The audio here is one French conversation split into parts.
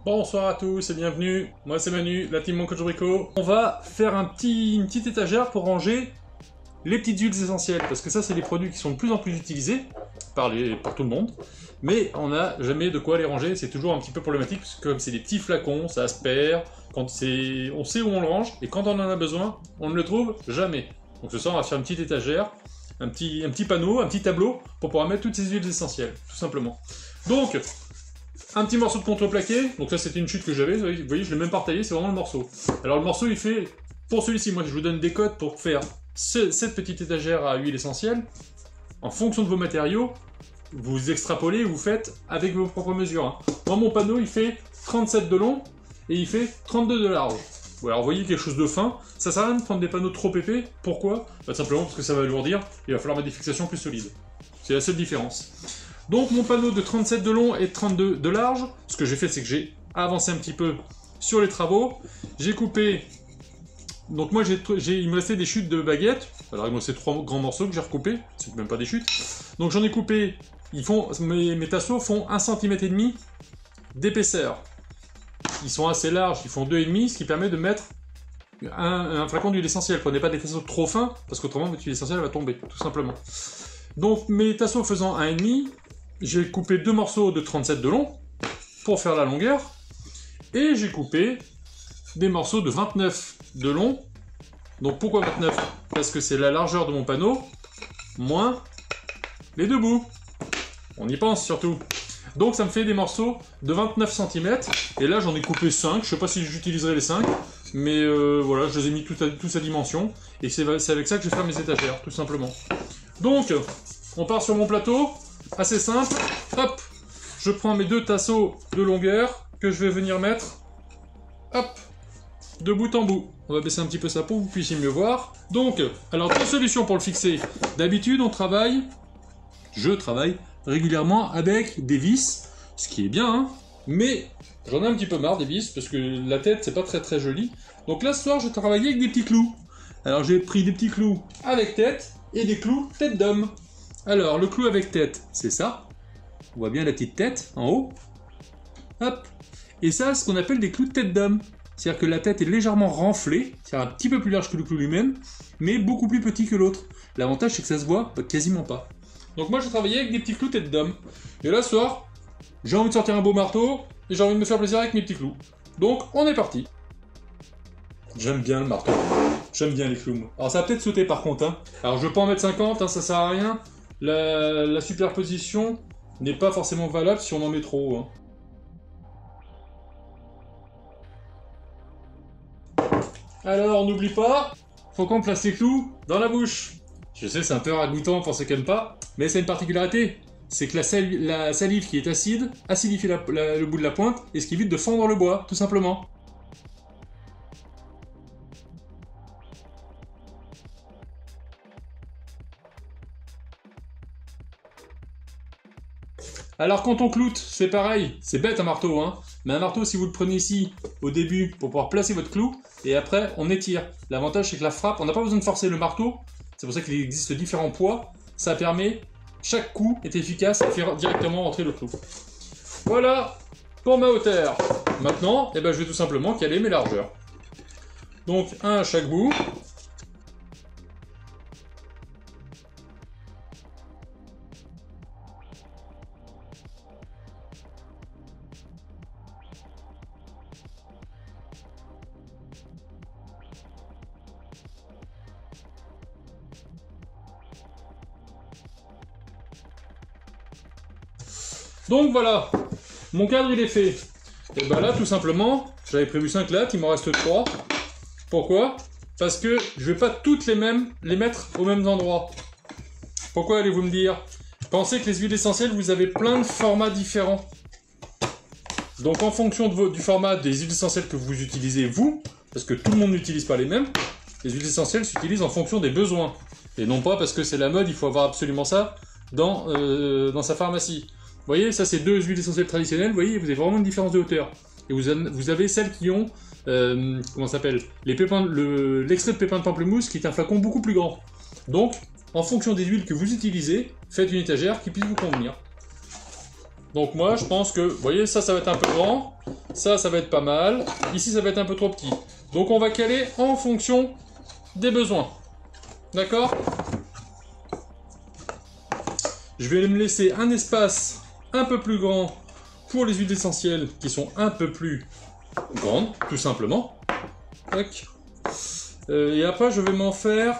Bonsoir à tous et bienvenue, moi c'est Manu, la team Mon Coach Brico. On va faire une petite étagère pour ranger les petites huiles essentielles, parce que ça c'est des produits qui sont de plus en plus utilisés par tout le monde, mais on n'a jamais de quoi les ranger, c'est toujours un petit peu problématique, parce que comme c'est des petits flacons, ça se perd, on sait où on le range, et quand on en a besoin, on ne le trouve jamais. Donc ce soir on va faire une petite étagère, un petit panneau, un petit tableau, pour pouvoir mettre toutes ces huiles essentielles, tout simplement. Donc, un petit morceau de contreplaqué, donc ça c'était une chute que j'avais, vous voyez je l'ai même pas retaillé, c'est vraiment le morceau. Alors le morceau il fait, pour celui-ci, moi je vous donne des codes pour faire cette petite étagère à huile essentielle. En fonction de vos matériaux, vous extrapolez, vous faites avec vos propres mesures. Hein. Moi mon panneau il fait 37 de long et il fait 32 de large. Bon, alors vous voyez quelque chose de fin, ça sert à rien de prendre des panneaux trop épais, pourquoi? Bah, simplement parce que ça va alourdir, et il va falloir mettre des fixations plus solides. C'est la seule différence. Donc mon panneau de 37 de long et de 32 de large, ce que j'ai fait c'est que j'ai avancé un petit peu sur les travaux, j'ai coupé, donc moi il me restait des chutes de baguettes, alors il me restait 3 grands morceaux que j'ai recoupés, c'est même pas des chutes, donc j'en ai coupé, mes tasseaux font 1,5 cm d'épaisseur, ils sont assez larges, ils font 2,5 ce qui permet de mettre un flacon d'huile essentielle, prenez pas des tasseaux trop fins, parce qu'autrement votre huile essentielle va tomber, tout simplement. Donc mes tasseaux faisant 1,5, j'ai coupé 2 morceaux de 37 de long pour faire la longueur, et j'ai coupé des morceaux de 29 de long. Donc pourquoi 29? Parce que c'est la largeur de mon panneau, moins les deux bouts. On y pense surtout. Donc ça me fait des morceaux de 29 cm, et là j'en ai coupé 5, je sais pas si j'utiliserai les 5, mais voilà, je les ai mis tous à dimension, et c'est avec ça que je vais faire mes étagères, tout simplement. Donc, on part sur mon plateau, assez simple, hop, je prends mes 2 tasseaux de longueur, que je vais venir mettre, hop, de bout en bout. On va baisser un petit peu ça pour que vous puissiez mieux voir. Donc, alors, 3 solutions pour le fixer. D'habitude, je travaille régulièrement avec des vis, ce qui est bien, hein, mais j'en ai un petit peu marre des vis, parce que la tête, c'est pas très très joli. Donc là, ce soir, je vais travailler avec des petits clous. Alors, j'ai pris des petits clous avec tête, et des clous tête d'homme. Alors, le clou avec tête, c'est ça. On voit bien la petite tête, en haut. Hop. Et ça, ce qu'on appelle des clous de tête d'homme. C'est-à-dire que la tête est légèrement renflée, c'est un petit peu plus large que le clou lui-même, mais beaucoup plus petit que l'autre. L'avantage, c'est que ça se voit quasiment pas. Donc moi, je travaillais avec des petits clous tête d'homme. Et là, ce soir, j'ai envie de sortir un beau marteau, et j'ai envie de me faire plaisir avec mes petits clous. Donc, on est parti. J'aime bien le marteau. J'aime bien les clous. Alors ça va peut-être sauter par contre. Hein. Alors je veux pas en mettre 50, hein, ça sert à rien. La superposition n'est pas forcément valable si on en met trop. Hein. Alors n'oublie pas, faut qu'on place les clous dans la bouche. Je sais c'est un peu ragoûtant pour ceux qui n'aiment pas, mais c'est une particularité. C'est que la salive qui est acide acidifie le bout de la pointe et ce qui évite de fondre le bois, tout simplement. Alors quand on cloute, c'est pareil, c'est bête un marteau, hein. Mais un marteau, si vous le prenez ici, au début, pour pouvoir placer votre clou, et après, on étire. L'avantage, c'est que la frappe, on n'a pas besoin de forcer le marteau, c'est pour ça qu'il existe différents poids, ça permet, chaque coup est efficace à faire directement entrer le clou. Voilà pour ma hauteur. Maintenant, je vais tout simplement caler mes largeurs. Donc, un à chaque bout. Donc voilà, mon cadre il est fait. Et ben là tout simplement, j'avais prévu 5 lattes, il m'en reste 3. Pourquoi? Parce que je vais pas toutes les mettre aux mêmes endroits. Pourquoi allez-vous me dire? Pensez que les huiles essentielles, vous avez plein de formats différents. Donc en fonction du format des huiles essentielles que vous utilisez vous, parce que tout le monde n'utilise pas les mêmes, les huiles essentielles s'utilisent en fonction des besoins. Et non pas parce que c'est la mode, il faut avoir absolument ça dans sa pharmacie. Vous voyez, ça c'est 2 huiles essentielles traditionnelles, vous voyez, vous avez vraiment une différence de hauteur. Et vous avez celles qui ont, comment ça s'appelle, l'extrait de pépins de pamplemousse qui est un flacon beaucoup plus grand. Donc, en fonction des huiles que vous utilisez, faites une étagère qui puisse vous convenir. Donc moi, je pense que, vous voyez, ça va être un peu grand. Ça va être pas mal. Ici, ça va être un peu trop petit. Donc on va caler en fonction des besoins. D'accord? Je vais me laisser un espace un peu plus grand pour les huiles essentielles qui sont un peu plus grandes, tout simplement. Tac. Et après, je vais m'en faire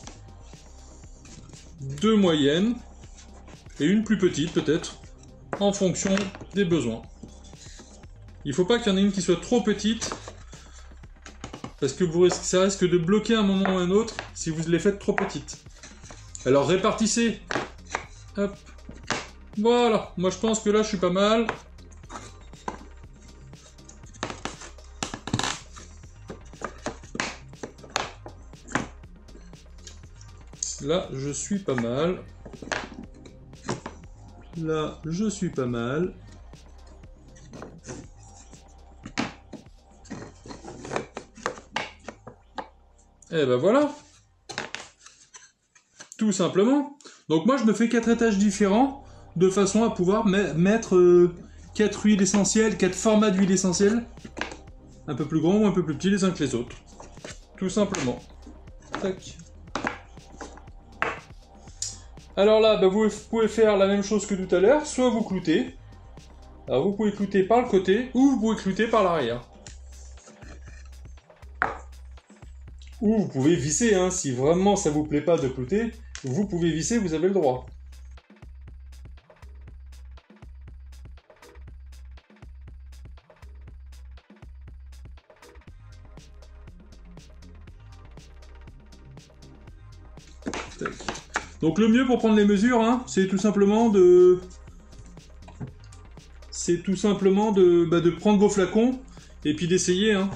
2 moyennes et une plus petite, peut-être, en fonction des besoins. Il ne faut pas qu'il y en ait une qui soit trop petite, parce que ça risque de bloquer un moment ou un autre si vous les faites trop petites. Alors répartissez. Hop. Voilà, moi je pense que là je suis pas mal. Là je suis pas mal. Là je suis pas mal. Et ben voilà. Tout simplement. Donc moi je me fais 4 étages différents de façon à pouvoir mettre 4 huiles essentielles, 4 formats d'huile essentielle, un peu plus grands ou un peu plus petits les uns que les autres. Tout simplement. Tac. Alors là, bah vous pouvez faire la même chose que tout à l'heure, soit vous cloutez. Alors vous pouvez clouter par le côté, ou vous pouvez clouter par l'arrière. Ou vous pouvez visser, hein, si vraiment ça vous plaît pas de clouter, vous pouvez visser, vous avez le droit. Donc le mieux pour prendre les mesures, hein, c'est tout simplement de prendre vos flacons et puis d'essayer. Hein.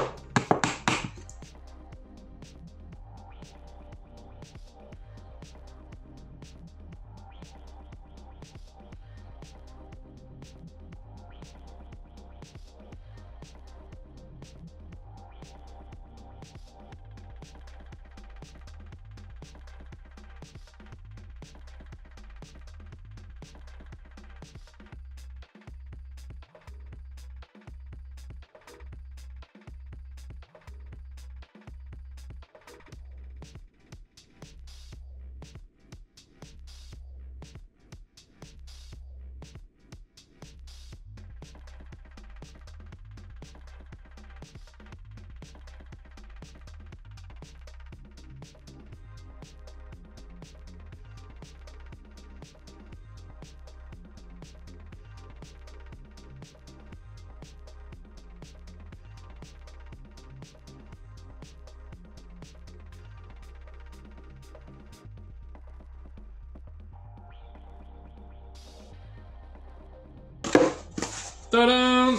Tadam!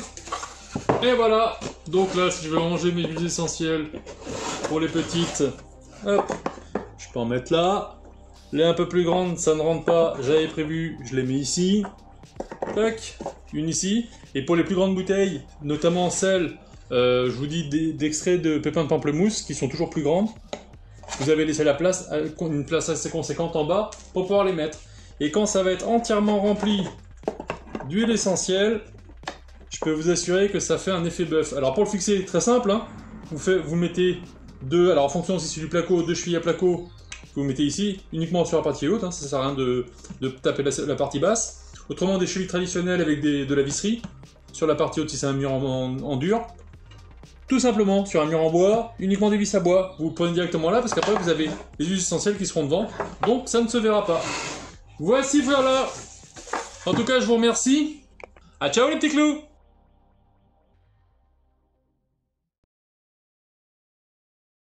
Et voilà. Donc là, si je veux ranger mes huiles essentielles pour les petites, hop, je peux en mettre là. Les un peu plus grandes, ça ne rentre pas, j'avais prévu, je les mets ici. Tac, une ici. Et pour les plus grandes bouteilles, notamment celles, je vous dis, d'extraits de pépins de pamplemousse, qui sont toujours plus grandes, vous avez laissé une place assez conséquente en bas pour pouvoir les mettre. Et quand ça va être entièrement rempli d'huile essentielle, je peux vous assurer que ça fait un effet bœuf. Alors pour le fixer, très simple, hein, vous mettez deux, alors en fonction si c'est du placo, 2 chevilles à placo, que vous mettez ici, uniquement sur la partie haute, hein, ça sert à rien de taper la partie basse. Autrement, des chevilles traditionnelles avec de la visserie, sur la partie haute si c'est un mur en dur. Tout simplement, sur un mur en bois, uniquement des vis à bois, vous prenez directement là, parce qu'après vous avez les huiles essentielles qui seront devant, donc ça ne se verra pas. Voici, voilà. En tout cas, je vous remercie. À ciao les petits clous!